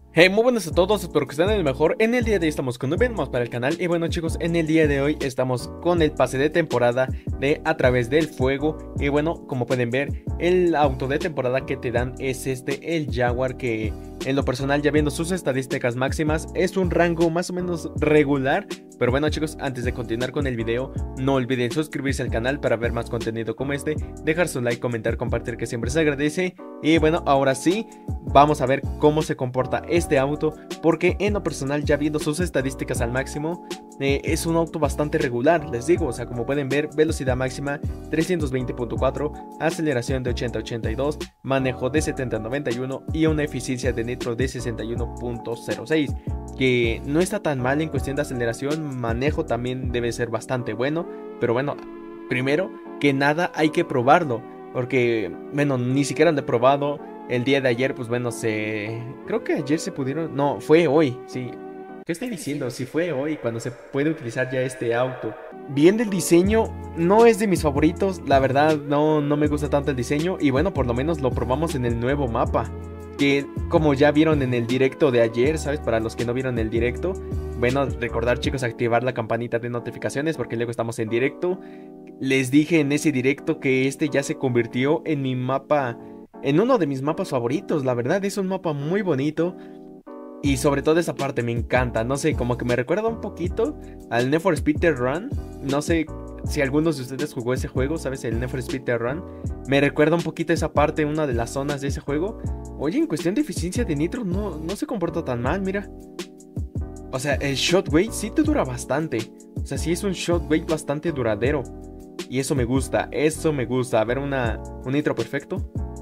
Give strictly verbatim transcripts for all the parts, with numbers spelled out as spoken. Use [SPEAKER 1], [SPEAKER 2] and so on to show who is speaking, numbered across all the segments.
[SPEAKER 1] Hey, muy buenas a todos, espero que estén en el mejor. En el día de hoy estamos con un video más para el canal. Y bueno chicos, en el día de hoy estamos con el pase de temporada de A Través del Fuego. Y bueno, como pueden ver, el auto de temporada que te dan es este, el Jaguar, que en lo personal, ya viendo sus estadísticas máximas, es un rango más o menos regular. Pero bueno chicos, antes de continuar con el video, no olviden suscribirse al canal para ver más contenido como este, dejar su like, comentar, compartir, que siempre se agradece. Y bueno, ahora sí, vamos a ver cómo se comporta este auto, porque en lo personal, ya viendo sus estadísticas al máximo, eh, es un auto bastante regular, les digo. O sea, como pueden ver, velocidad máxima trescientos veinte punto cuatro, aceleración de ochenta a ochenta y dos, manejo de setenta a noventa y uno y una eficiencia de nitro de sesenta y uno punto cero seis, que no está tan mal en cuestión de aceleración. Manejo también debe ser bastante bueno, pero bueno, primero que nada hay que probarlo, porque bueno, ni siquiera lo he probado. El día de ayer, pues bueno, se... creo que ayer se pudieron... No, fue hoy, sí. ¿Qué estoy diciendo? Si fue hoy cuando se puede utilizar ya este auto. Viendo el diseño, no es de mis favoritos. La verdad, no, no me gusta tanto el diseño. Y bueno, por lo menos lo probamos en el nuevo mapa, que como ya vieron en el directo de ayer, ¿sabes? Para los que no vieron el directo, bueno, recordar chicos, activar la campanita de notificaciones, porque luego estamos en directo. Les dije en ese directo que este ya se convirtió en mi mapa, en uno de mis mapas favoritos. La verdad, es un mapa muy bonito. Y sobre todo esa parte me encanta. No sé, como que me recuerda un poquito al Need for Speed The Run. No sé si algunos de ustedes jugó ese juego, ¿sabes? El Need for Speed The Run. Me recuerda un poquito esa parte, una de las zonas de ese juego. Oye, en cuestión de eficiencia de nitro, no, no se comporta tan mal, mira. O sea, el shot weight sí te dura bastante. O sea, sí es un shot weight bastante duradero. Y eso me gusta, eso me gusta. A ver, una, un nitro perfecto.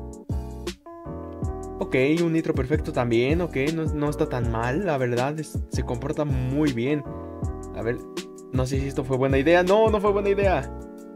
[SPEAKER 1] Ok, un nitro perfecto también, ok, no, no está tan mal, la verdad, es, se comporta muy bien. A ver, no sé si esto fue buena idea. No, no fue buena idea.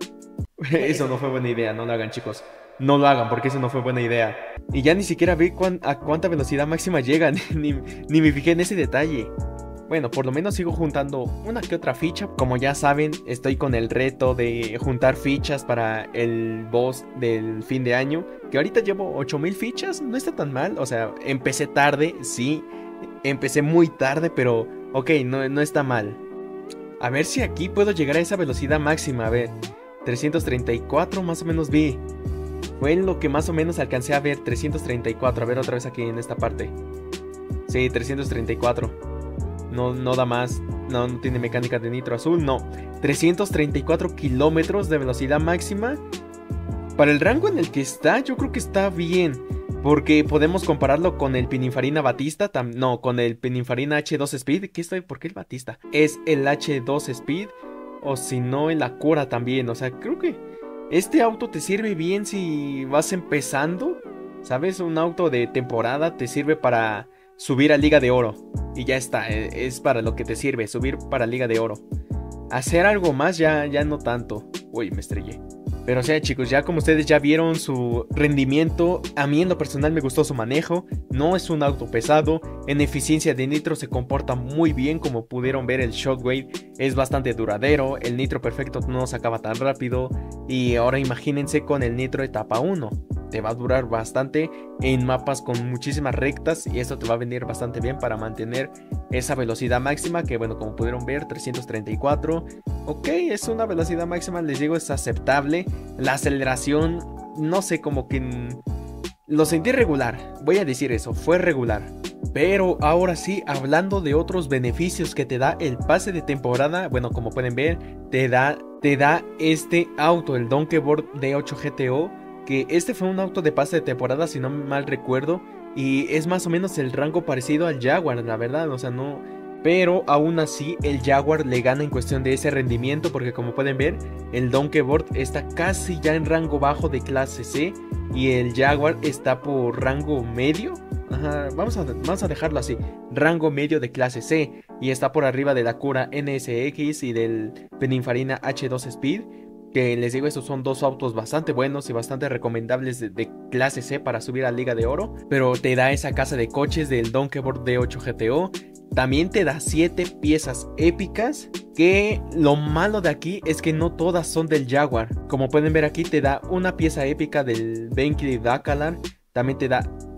[SPEAKER 1] Eso no fue buena idea, no lo hagan chicos. No lo hagan porque eso no fue buena idea. Y ya ni siquiera vi cuán, a cuánta velocidad máxima llegan, ni, ni me fijé en ese detalle. Bueno, por lo menos sigo juntando una que otra ficha. Como ya saben, estoy con el reto de juntar fichas para el boss del fin de año, que ahorita llevo ocho mil fichas, no está tan mal. O sea, empecé tarde, sí, empecé muy tarde, pero ok, no, no está mal. A ver si aquí puedo llegar a esa velocidad máxima. A ver, trescientos treinta y cuatro más o menos vi. Fue lo que más o menos alcancé a ver, trescientos treinta y cuatro. A ver otra vez aquí en esta parte. Sí, trescientos treinta y cuatro. No, no da más. No, no tiene mecánica de nitro azul, no. trescientos treinta y cuatro kilómetros de velocidad máxima. Para el rango en el que está, yo creo que está bien, porque podemos compararlo con el Pininfarina Batista. No, con el Pininfarina H dos Speed. ¿Qué estoy? ¿Por qué el Batista? Es el H dos Speed. O si no, el Acura también. O sea, creo que este auto te sirve bien si vas empezando. ¿Sabes? Un auto de temporada te sirve para subir a Liga de Oro. Y ya está, es para lo que te sirve, subir para Liga de Oro. Hacer algo más ya, ya no tanto. Uy, me estrellé. Pero o sea chicos, ya como ustedes ya vieron su rendimiento, a mí en lo personal me gustó su manejo. No es un auto pesado, en eficiencia de nitro se comporta muy bien. Como pudieron ver, el shockwave es bastante duradero, el nitro perfecto no se acaba tan rápido. Y ahora imagínense con el nitro etapa uno, te va a durar bastante en mapas con muchísimas rectas, y eso te va a venir bastante bien para mantener esa velocidad máxima, que bueno, como pudieron ver, trescientos treinta y cuatro. Ok, es una velocidad máxima, les digo, es aceptable. La aceleración, no sé, como que lo sentí regular, voy a decir eso, fue regular. Pero ahora sí, hablando de otros beneficios que te da el pase de temporada, bueno, como pueden ver, te da, te da este auto, el Donkey Board D ocho G T O, que este fue un auto de pase de temporada, si no mal recuerdo, y es más o menos el rango parecido al Jaguar, la verdad. O sea, no, pero aún así el Jaguar le gana en cuestión de ese rendimiento, porque como pueden ver, el Donkey Board está casi ya en rango bajo de clase C, y el Jaguar está por rango medio. Ajá, vamos a, vamos a dejarlo así, rango medio de clase C, y está por arriba de la Acura N S X y del Pininfarina H dos Speed, que les digo, estos son dos autos bastante buenos y bastante recomendables de, de clase C para subir a Liga de Oro. Pero te da esa casa de coches del Donkey Board D ocho G T O. También te da siete piezas épicas, que lo malo de aquí es que no todas son del Jaguar. Como pueden ver aquí, te da una pieza épica del Bentley Dakalar. También te da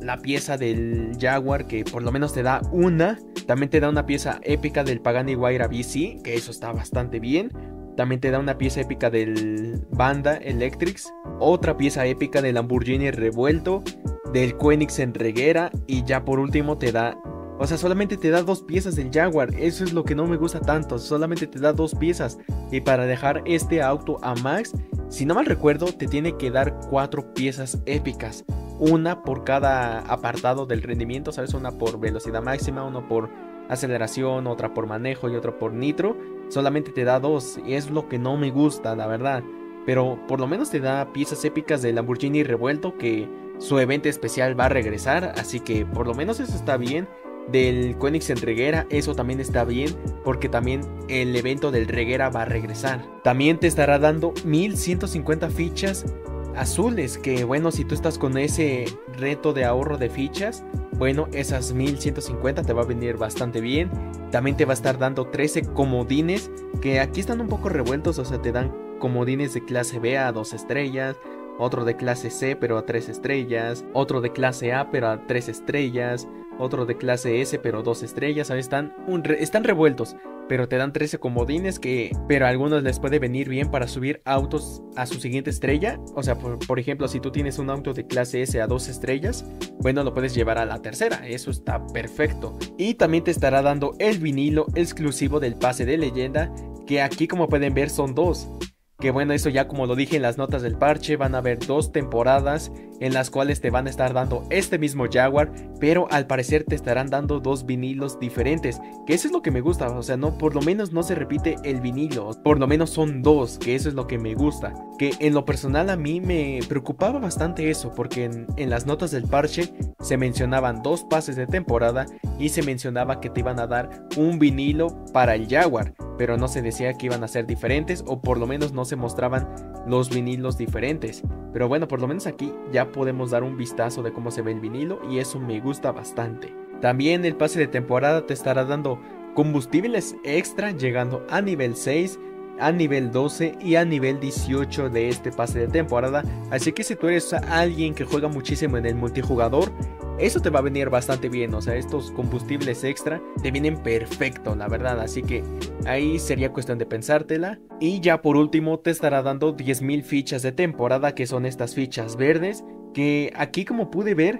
[SPEAKER 1] la pieza del Jaguar, que por lo menos te da una. También te da una pieza épica del Pagani Huayra B C, que eso está bastante bien. También te da una pieza épica del Banda Electrics, otra pieza épica del Lamborghini Revuelto, del Koenigsegg Regera, y ya por último te da... O sea, solamente te da dos piezas del Jaguar. Eso es lo que no me gusta tanto. Solamente te da dos piezas. Y para dejar este auto a max, si no mal recuerdo, te tiene que dar cuatro piezas épicas. Una por cada apartado del rendimiento, ¿sabes? Una por velocidad máxima, uno por aceleración, otra por manejo y otra por nitro. Solamente te da dos. Y es lo que no me gusta, la verdad. Pero por lo menos te da piezas épicas del Lamborghini Revuelto, que su evento especial va a regresar. Así que por lo menos eso está bien. Del Koenigsegg Regera, eso también está bien, porque también el evento del Regera va a regresar. También te estará dando mil ciento cincuenta fichas azules, que bueno, si tú estás con ese reto de ahorro de fichas, bueno, esas mil ciento cincuenta te va a venir bastante bien. También te va a estar dando trece comodines, que aquí están un poco revueltos, o sea, te dan comodines de clase B a dos estrellas, otro de clase C pero a tres estrellas, otro de clase A pero a tres estrellas, otro de clase S pero dos estrellas, ¿sabes? Están, un re están revueltos, pero te dan trece comodines que, pero a algunos les puede venir bien para subir autos a su siguiente estrella. O sea, por, por ejemplo, si tú tienes un auto de clase S a dos estrellas, bueno, lo puedes llevar a la tercera, eso está perfecto. Y también te estará dando el vinilo exclusivo del pase de leyenda, que aquí como pueden ver son dos. Que bueno, eso ya como lo dije en las notas del parche, van a haber dos temporadas en las cuales te van a estar dando este mismo Jaguar, pero al parecer te estarán dando dos vinilos diferentes, que eso es lo que me gusta. O sea, no, por lo menos no se repite el vinilo, por lo menos son dos, que eso es lo que me gusta. Que en lo personal a mí me preocupaba bastante eso, porque en, en las notas del parche se mencionaban dos pases de temporada y se mencionaba que te iban a dar un vinilo para el Jaguar, pero no se decía que iban a ser diferentes, o por lo menos no se mostraban los vinilos diferentes. Pero bueno, por lo menos aquí ya podemos dar un vistazo de cómo se ve el vinilo, y eso me gusta bastante. También el pase de temporada te estará dando combustibles extra, llegando a nivel seis, a nivel doce y a nivel dieciocho de este pase de temporada. Así que si tú eres alguien que juega muchísimo en el multijugador, eso te va a venir bastante bien. O sea, estos combustibles extra te vienen perfecto, la verdad. Así que ahí sería cuestión de pensártela. Y ya por último te estará dando diez mil fichas de temporada, que son estas fichas verdes, que aquí como pude ver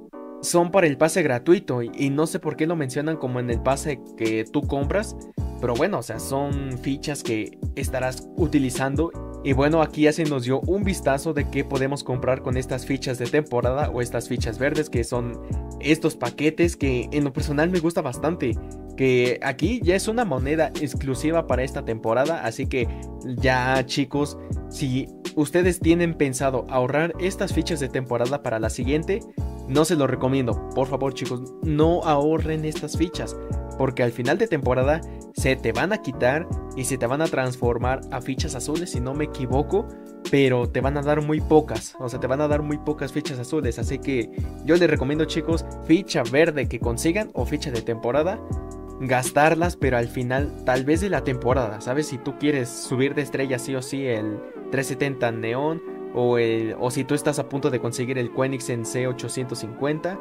[SPEAKER 1] son para el pase gratuito, y, y no sé por qué lo mencionan como en el pase que tú compras. Pero bueno, o sea, son fichas que estarás utilizando. Y bueno, aquí ya se nos dio un vistazo de qué podemos comprar con estas fichas de temporada, o estas fichas verdes, que son estos paquetes que en lo personal me gusta bastante. Que aquí ya es una moneda exclusiva para esta temporada. Así que ya, chicos, si ustedes tienen pensado ahorrar estas fichas de temporada para la siguiente, no se lo recomiendo. Por favor, chicos, no ahorren estas fichas, porque al final de temporada se te van a quitar y se te van a transformar a fichas azules, si no me equivoco, pero te van a dar muy pocas, o sea, te van a dar muy pocas fichas azules. Así que yo les recomiendo, chicos, ficha verde que consigan o ficha de temporada, gastarlas, pero al final tal vez de la temporada, ¿sabes? Si tú quieres subir de estrella sí o sí el trescientos setenta Neon, o, el, o si tú estás a punto de conseguir el Koenigsegg C ochocientos cincuenta,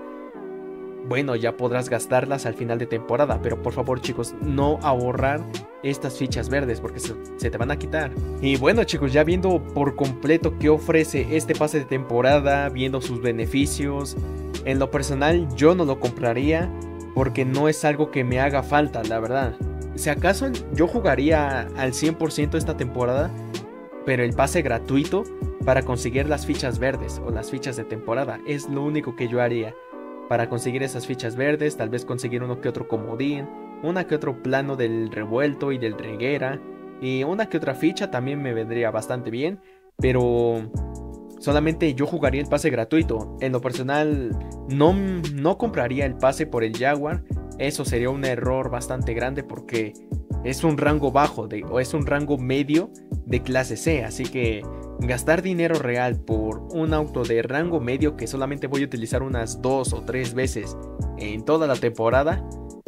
[SPEAKER 1] bueno, ya podrás gastarlas al final de temporada. Pero por favor, chicos, no ahorrar estas fichas verdes, porque se, se te van a quitar. Y bueno, chicos, ya viendo por completo qué ofrece este pase de temporada, viendo sus beneficios, en lo personal yo no lo compraría, porque no es algo que me haga falta, la verdad. Si acaso yo jugaría al cien por ciento esta temporada, pero el pase gratuito para conseguir las fichas verdes o las fichas de temporada es lo único que yo haría. Para conseguir esas fichas verdes, tal vez conseguir uno que otro comodín, una que otro plano del revuelto y del reguera, y una que otra ficha también me vendría bastante bien. Pero solamente yo jugaría el pase gratuito. En lo personal no, no compraría el pase por el Jaguar. Eso sería un error bastante grande, porque es un rango bajo de, o es un rango medio de clase C. Así que gastar dinero real por un auto de rango medio que solamente voy a utilizar unas dos o tres veces en toda la temporada,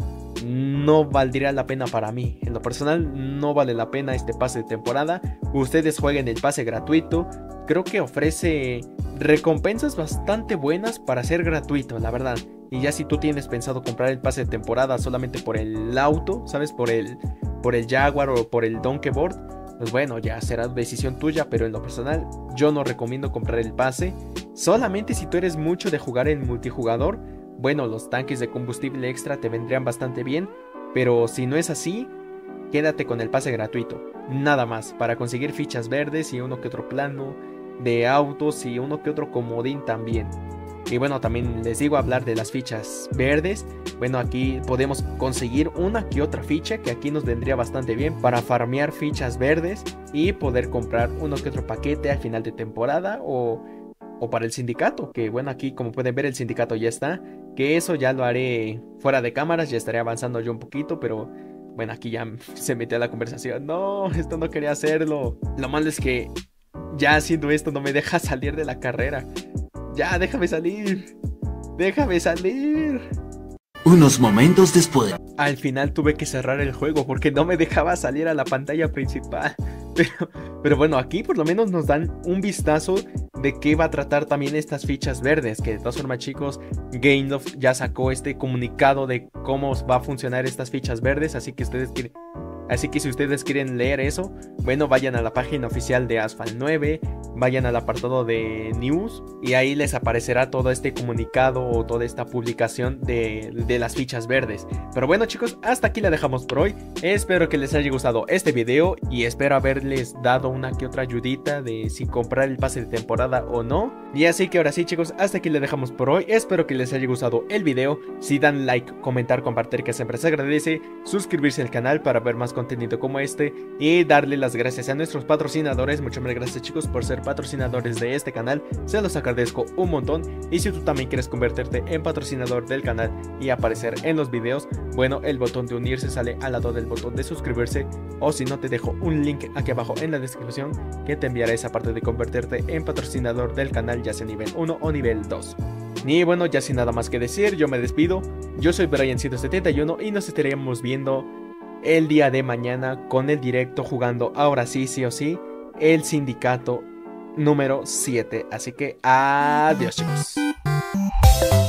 [SPEAKER 1] no valdría la pena para mí. En lo personal no vale la pena este pase de temporada. Ustedes jueguen el pase gratuito. Creo que ofrece recompensas bastante buenas para ser gratuito, la verdad. Y ya si tú tienes pensado comprar el pase de temporada solamente por el auto, ¿sabes? Por el, por el Jaguar o por el Donkey Board, pues bueno, ya será decisión tuya, pero en lo personal yo no recomiendo comprar el pase. Solamente si tú eres mucho de jugar en multijugador, bueno, los tanques de combustible extra te vendrían bastante bien, pero si no es así, quédate con el pase gratuito, nada más, para conseguir fichas verdes y uno que otro plano de autos y uno que otro comodín también. Y bueno, también les digo hablar de las fichas verdes. Bueno, aquí podemos conseguir una que otra ficha que aquí nos vendría bastante bien para farmear fichas verdes y poder comprar uno que otro paquete al final de temporada o, o para el sindicato, que bueno, aquí como pueden ver el sindicato ya está, que eso ya lo haré fuera de cámaras, ya estaré avanzando yo un poquito, pero bueno, aquí ya se metió a la conversación. No, esto no quería hacerlo. Lo malo es que ya haciendo esto no me deja salir de la carrera. Ya, déjame salir. Déjame salir.
[SPEAKER 2] Unos momentos después.
[SPEAKER 1] Al final tuve que cerrar el juego porque no me dejaba salir a la pantalla principal. Pero, pero bueno, aquí por lo menos nos dan un vistazo de qué va a tratar también estas fichas verdes. Que de todas formas, chicos, Gameloft ya sacó este comunicado de cómo va a funcionar estas fichas verdes. Así que ustedes quieren... Así que si ustedes quieren leer eso, bueno, vayan a la página oficial de Asphalt nueve, vayan al apartado de News y ahí les aparecerá todo este comunicado o toda esta publicación de, de las fichas verdes. Pero bueno, chicos, hasta aquí la dejamos por hoy. Espero que les haya gustado este video y espero haberles dado una que otra ayudita de si comprar el pase de temporada o no. Y así que ahora sí, chicos, hasta aquí la dejamos por hoy. Espero que les haya gustado el video. Si dan like, comentar, compartir, que siempre se agradece, suscribirse al canal para ver más contenido como este y darle las gracias a nuestros patrocinadores. Muchas gracias, chicos, por ser patrocinadores de este canal, se los agradezco un montón. Y si tú también quieres convertirte en patrocinador del canal y aparecer en los videos, bueno, el botón de unirse sale al lado del botón de suscribirse, o si no, te dejo un link aquí abajo en la descripción que te enviará esa parte de convertirte en patrocinador del canal, ya sea nivel uno o nivel dos. Y bueno, ya sin nada más que decir, yo me despido. Yo soy Brian ciento setenta y uno y nos estaremos viendo el día de mañana con el directo jugando, ahora sí, sí o sí, el sindicato número siete. Así que adiós, chicos.